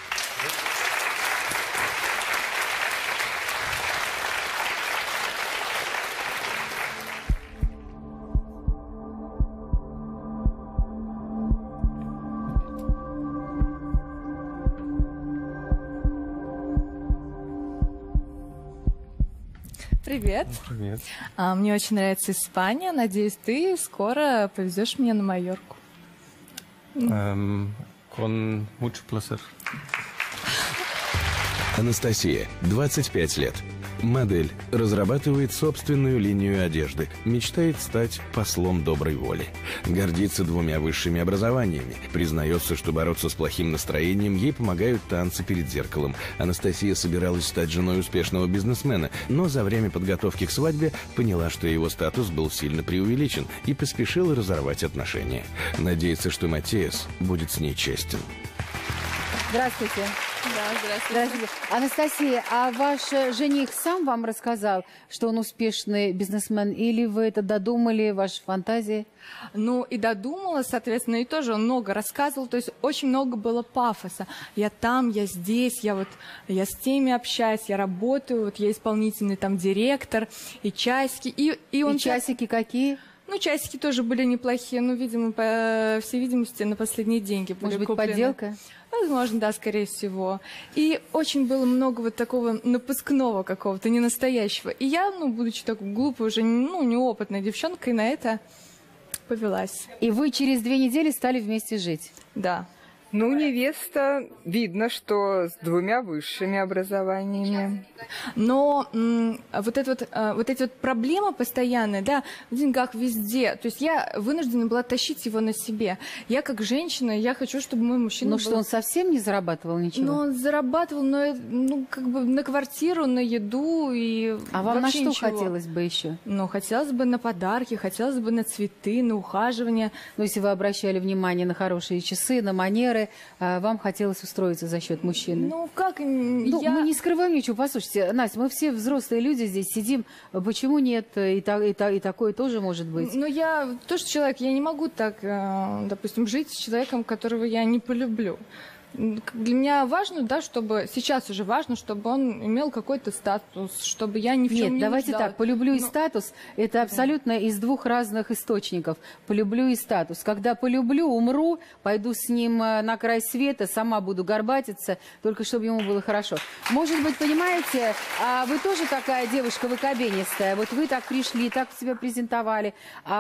Привет. Привет. Мне очень нравится Испания. Надеюсь, ты скоро повезешь меня на Майорку. Con mucho placer. Анастасия, 25 лет. Модель, разрабатывает собственную линию одежды, мечтает стать послом доброй воли. Гордится 2 высшими образованиями, признается, что бороться с плохим настроением ей помогают танцы перед зеркалом. Анастасия собиралась стать женой успешного бизнесмена, но за время подготовки к свадьбе поняла, что его статус был сильно преувеличен, и поспешила разорвать отношения. Надеется, что Матиас будет с ней честен. Здравствуйте. Да, здравствуйте. Здравствуйте. Анастасия, а ваш жених сам вам рассказал, что он успешный бизнесмен, или вы это додумали, ваши фантазии? Ну, и додумала, соответственно, и тоже он много рассказывал, то есть очень много было пафоса. Я там, я здесь, я с теми общаюсь, я работаю, вот я исполнительный там директор, и часики, и он... И часики какие? Ну, часики тоже были неплохие, ну, видимо, по всей видимости, на последние деньги были Может быть, куплены. подделка? Возможно, да, скорее всего. И очень было много вот такого напускного какого-то, не настоящего. И я, ну, будучи такой глупой, уже, ну, неопытной девчонкой, на это повелась. И вы через 2 недели стали вместе жить? Да. Ну, невеста, видно, что с 2 высшими образованиями. Но вот эти вот проблемы постоянные, да, в деньгах везде. То есть я вынуждена была тащить его на себе. Я как женщина, я хочу, чтобы мой мужчина Ну был... что, он совсем не зарабатывал ничего? Ну, он зарабатывал, но, ну, как бы на квартиру, на еду и А вам на вообще что ничего. хотелось бы еще? Ну, хотелось бы на подарки, хотелось бы на цветы, на ухаживание. Ну, если вы обращали внимание на хорошие часы, на манеры, вам хотелось устроиться за счет мужчины? Ну, как я... Мы не скрываем ничего. Послушайте, Настя, мы все взрослые люди здесь сидим. Почему нет? И такое тоже может быть. Ну, я тоже человек, я не могу так, допустим, жить с человеком, которого я не полюблю. Для меня важно, да, чтобы сейчас уже важно, чтобы он имел какой-то статус, чтобы я ни в чем Нет, не давайте нуждалась. так, полюблю и статус – это абсолютно из 2 разных источников. Полюблю и статус. Когда полюблю, умру, пойду с ним на край света, сама буду горбатиться, только чтобы ему было хорошо. Может быть, понимаете, вы тоже такая девушка выкобенистая, вот вы так пришли, так себя презентовали,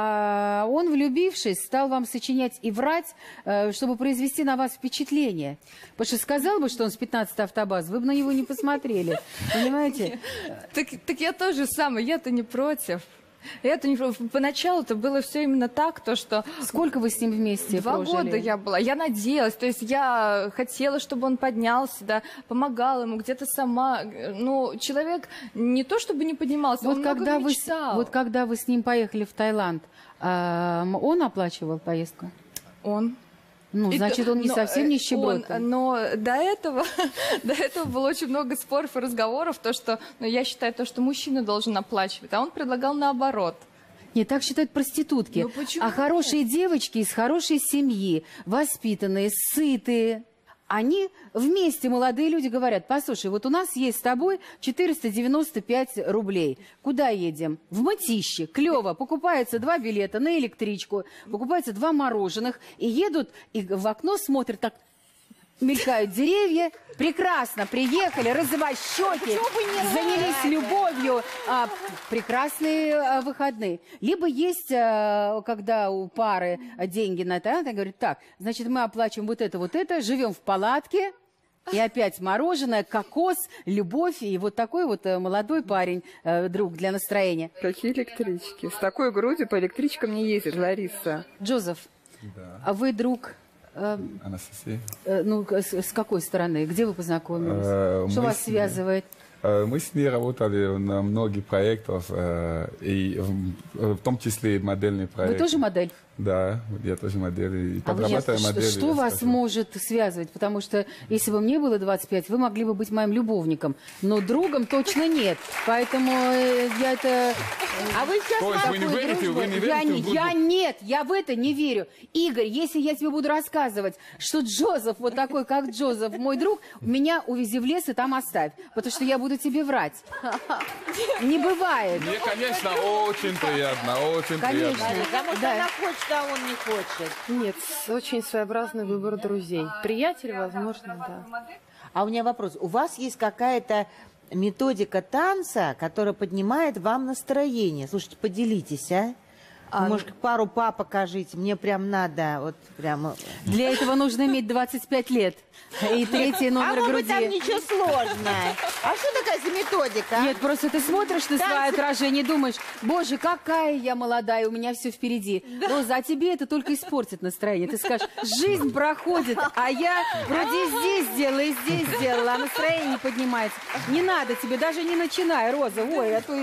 а он, влюбившись, стал вам сочинять и врать, чтобы произвести на вас впечатление. Потому что сказал бы, что он с 15-й автобаз, вы бы на него не посмотрели. Понимаете? Так я тоже самое, я-то не против. Я-то не против. Поначалу-то было все именно так, то что... Сколько вы с ним вместе 2 прожили? года я была. Я надеялась, то есть я хотела, чтобы он поднялся, да, помогала ему где-то сама. Ну, человек не то чтобы не поднимался, Вот он когда много мечтал. Вот когда вы с ним поехали в Таиланд, он оплачивал поездку? Он. Ну, значит, он не совсем нищеброд. Но до этого было очень много споров и разговоров, то, что, я считаю, то, что мужчина должен оплачивать, а он предлагал наоборот. Не так считают проститутки. Ну, почему А нет? хорошие девочки из хорошей семьи, воспитанные, сытые, они вместе, молодые люди, говорят: послушай, вот у нас есть с тобой 495 рублей. Куда едем? В Мытище. Клево. Покупаются 2 билета на электричку, покупаются 2 мороженых, и едут, и в окно смотрят, так мелькают деревья. Прекрасно, приехали, розовощеки, занялись любовью. Прекрасные выходные. Либо есть, когда у пары деньги на это, она говорит: так, значит, мы оплачиваем вот это, живем в палатке, и опять мороженое, кокос, любовь, и вот такой вот молодой парень, друг для настроения. Какие электрички? С такой грудью по электричкам не ездишь, Лариса. Джозеф, а вы друг... Анастасия. Ну, с какой стороны? Где вы познакомились? Что вас связывает? Мы с ней работали на многих проектах, и в том числе и модельный проект. Вы тоже модель? Да, я тоже модель. И Что вас может связывать? Потому что если бы мне было 25, вы могли бы быть моим любовником, но другом точно нет. Поэтому я это... А вы сейчас... То есть вы не верите? Я в это не верю. Игорь, если я тебе буду рассказывать, что Джозеф, вот такой, как Джозеф, мой друг, меня увези в лес и там оставь, потому что я буду тебе врать. Не бывает. Мне, конечно, очень приятно, очень Конечно. приятно. Потому что она хочет, а он не хочет. Нет, очень своеобразный выбор друзей. Приятель, возможно, да. А у меня вопрос. У вас есть какая-то методика танца, которая поднимает вам настроение? Слушайте, поделитесь, а? Может, пару па покажите. Мне прям надо, вот прямо... Для этого нужно иметь 25 лет. И 3-й номер груди. там ничего сложного. А что такая за методика? Нет, просто ты смотришь на свое отражение и думаешь: боже, какая я молодая, у меня все впереди. Роза, а тебе это только испортит настроение. Ты скажешь: жизнь проходит, а я вроде здесь сделала, и здесь сделала, а настроение не поднимается. Не надо тебе, даже не начинай, Роза. Ой, а то...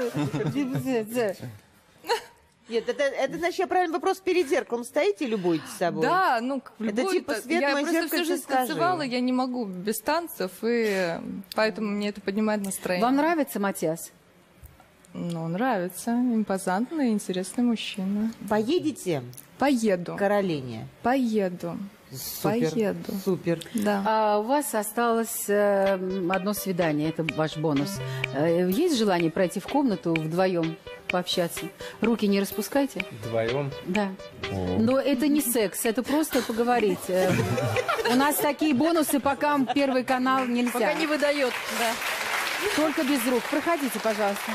Нет, это значит, я правильный вопрос, перед зеркалом стоите и любуетесь собой? Да, ну, это типа свет, я мой просто зеркальце, всю жизнь скажи. танцевала, я не могу без танцев, и поэтому мне это поднимает настроение. Вам нравится Матиас? Ну, нравится. Импозантный, интересный мужчина. Поедете? Поеду. К Каролине? Поеду. Супер. Поеду. Супер. Да. У вас осталось одно свидание, это ваш бонус. Есть желание пройти в комнату вдвоем? пообщаться. Руки не распускайте. Вдвоем? Да. Но это не секс, это просто поговорить. У нас такие бонусы, пока Первый канал нельзя. Пока не выдает, да. Только без рук. Проходите, пожалуйста.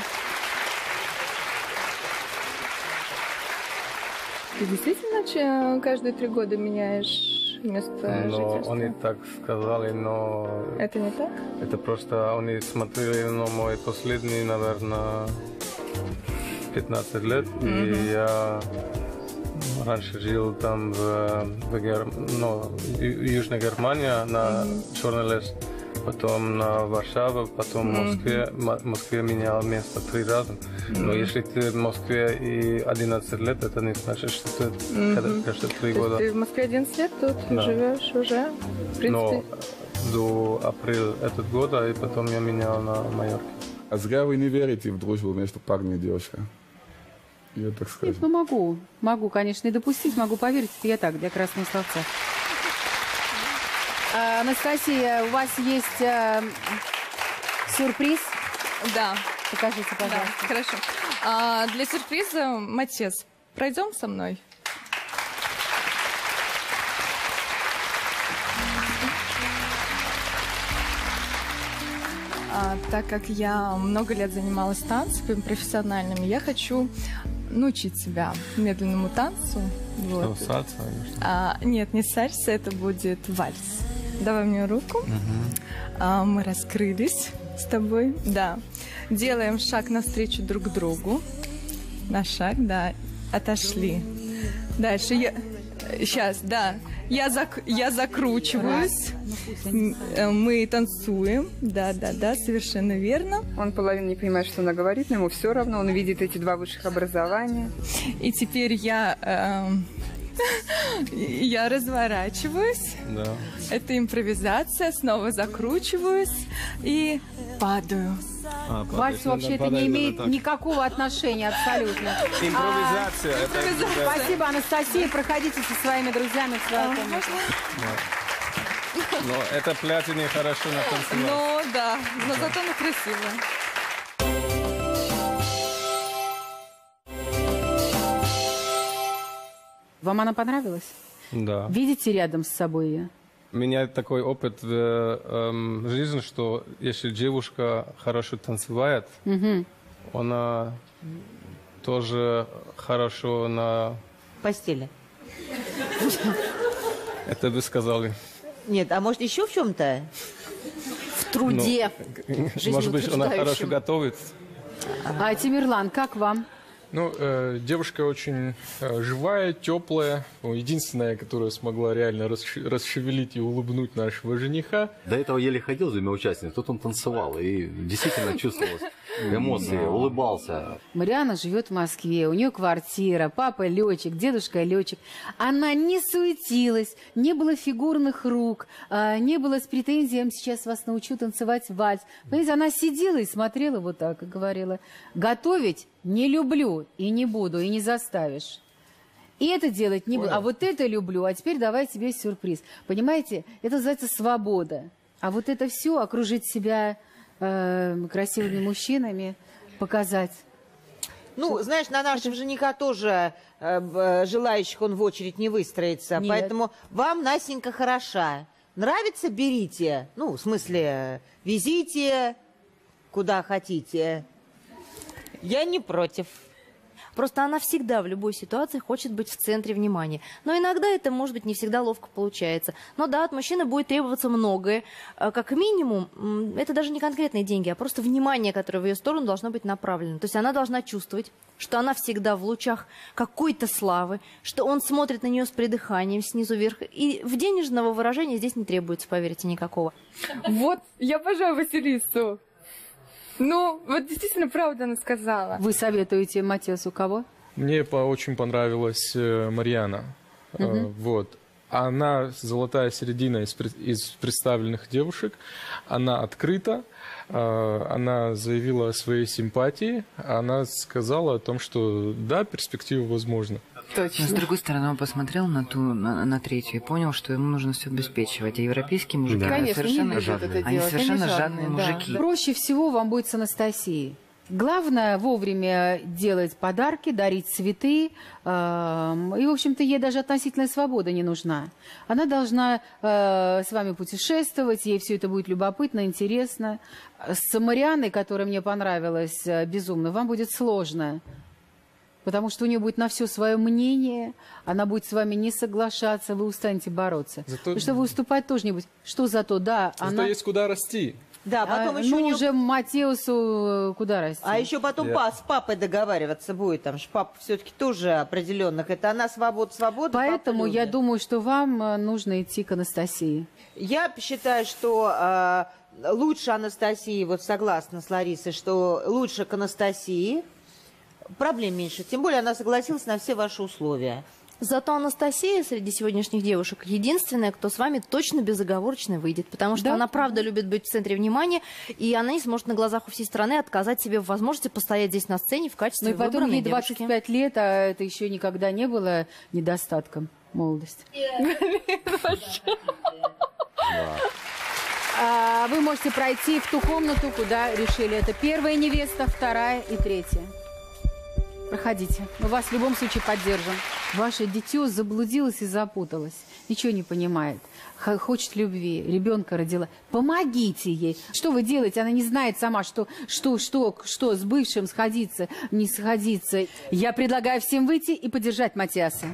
Ты действительно каждые 3 года меняешь место жительства? Они так сказали, но... Это не так? Это просто они смотрели на мой последний, наверное, 15 лет. И я раньше жил там в Южной Германии, на Черный лес. Потом на Варшаве, потом в Москве менял место 3 раза. Но если ты в Москве и 11 лет, это не значит, что ты каждые 3 года. Ты в Москве 11 лет тут живешь уже? В принципе. Но до апреля этого года, и потом я менял на Майорке. А зря вы не верите в дружбу между парнем и девушкой. Я так скажу. Нет, ну могу, конечно, и допустить, могу поверить. Это я так, для красного словца. Анастасия, у вас есть сюрприз? Да. Покажите, пожалуйста. Да, хорошо. Для сюрприза, Матес, пройдем со мной? Так как я много лет занималась танцами профессиональными, я хочу научить себя медленному танцу. Вот. Что, сальса или что? Нет, не сальса, это будет вальс. Давай мне руку. Мы раскрылись с тобой. Да. Делаем шаг навстречу друг другу. На шаг, да. Отошли. Дальше. Сейчас, да. Я закручиваюсь. Мы танцуем. Да, совершенно верно. Он половину не понимает, что она говорит, но ему все равно. Он видит эти 2 высших образования. И теперь я разворачиваюсь. Да. Это импровизация. Снова закручиваюсь и падаю. Вальсу вообще-то не имеет никакого отношения абсолютно. Импровизация. Спасибо, Анастасия. Проходите со своими друзьями в свою комнату. Но это платье нехорошо на танцевать. Ну да, но зато оно красивое. Вам она понравилась? Да. Видите рядом с собой ее? У меня такой опыт в жизни, что если девушка хорошо танцевает, она тоже хорошо на... постели. Это вы сказали. Нет, а может еще в чем-то? В труде. Может быть, она хорошо готовит. А Тимирлан, как вам? Ну, девушка очень живая, теплая. Единственная, которая смогла реально расшевелить и улыбнуть нашего жениха. До этого еле ходил с 2 участниками, тут он танцевал и действительно чувствовалось эмоции, улыбался. Мариана живет в Москве, у нее квартира, папа летчик, дедушка летчик. Она не суетилась, не было фигурных рук, не было с претензией, сейчас вас научу танцевать вальс. Понимаете, она сидела и смотрела вот так и говорила: готовить не люблю и не буду, и не заставишь. И это делать не буду, а вот это люблю, а теперь давай тебе сюрприз. Понимаете, это называется свобода. А вот это все, окружить себя красивыми мужчинами, показать. Ну, знаешь, на нашего жениха тоже желающих он в очередь не выстроится. Нет. Поэтому вам Настенька хороша. Нравится — берите. Ну, в смысле, везите куда хотите. Я не против. Просто она всегда в любой ситуации хочет быть в центре внимания. Но иногда это, может быть, не всегда ловко получается. Но да, от мужчины будет требоваться многое. Как минимум, это даже не конкретные деньги, а просто внимание, которое в ее сторону должно быть направлено. То есть она должна чувствовать, что она всегда в лучах какой-то славы, что он смотрит на нее с придыханием снизу вверх. И в денежного выражения здесь не требуется, поверьте, никакого. Вот, я обожаю Василису. Ну, вот действительно правда она сказала. Вы советуете Матесу кого? Мне очень понравилась Марьяна. Вот. Она золотая середина из представленных девушек. Она открыта. Она заявила о своей симпатии. Она сказала о том, что да, перспектива возможна. Точно. Но с другой стороны, он посмотрел на третью и понял, что ему нужно все обеспечивать. А европейские мужики, Конечно, совершенно не любят это они делать. совершенно Они жадные мужики. Да. Проще всего вам будет с Анастасией. Главное вовремя делать подарки, дарить цветы. И, в общем-то, ей даже относительная свобода не нужна. Она должна с вами путешествовать, ей все это будет любопытно, интересно. С Марианной, которая мне понравилась безумно, вам будет сложно. Потому что у нее будет на все свое мнение, она будет с вами не соглашаться, вы устанете бороться. Потому что вы уступать тоже не будете. Что зато, да, Зато она... есть куда расти. Да, потом еще ну, уже Матеусу куда расти. А еще потом с папой договариваться будет. Там же папа все-таки тоже определенных. Это она свобода. Поэтому я думаю, что вам нужно идти к Анастасии. Я считаю, что лучше Анастасии, вот согласна с Ларисой, что лучше к Анастасии. Проблем меньше. Тем более она согласилась на все ваши условия. Зато Анастасия среди сегодняшних девушек единственная, кто с вами точно безоговорочно выйдет. Потому что она правда любит быть в центре внимания, и она не сможет на глазах у всей страны отказать себе в возможности постоять здесь на сцене в качестве выбранной девушки. Ну и потом ей девушки. 25 лет, а это еще никогда не было недостатком молодости. Вы можете пройти в ту комнату, куда решили. Это первая невеста, вторая и третья. Проходите. Мы вас в любом случае поддержим. Ваше дитё заблудилось и запуталось. Ничего не понимает. Хочет любви. Ребенка родила. Помогите ей. Что вы делаете? Она не знает сама, что с бывшим сходиться, не сходиться. Я предлагаю всем выйти и поддержать Матиаса.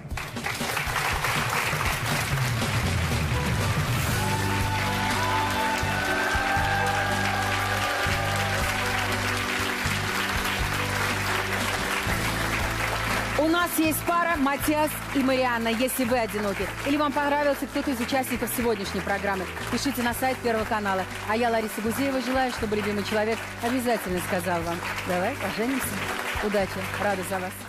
У нас есть пара Матиас и Марианна, если вы одиноки. Или вам понравился кто-то из участников сегодняшней программы. Пишите на сайт Первого канала. А я, Лариса Гузеева, желаю, чтобы любимый человек обязательно сказал вам: давай поженимся. Удачи. Рада за вас.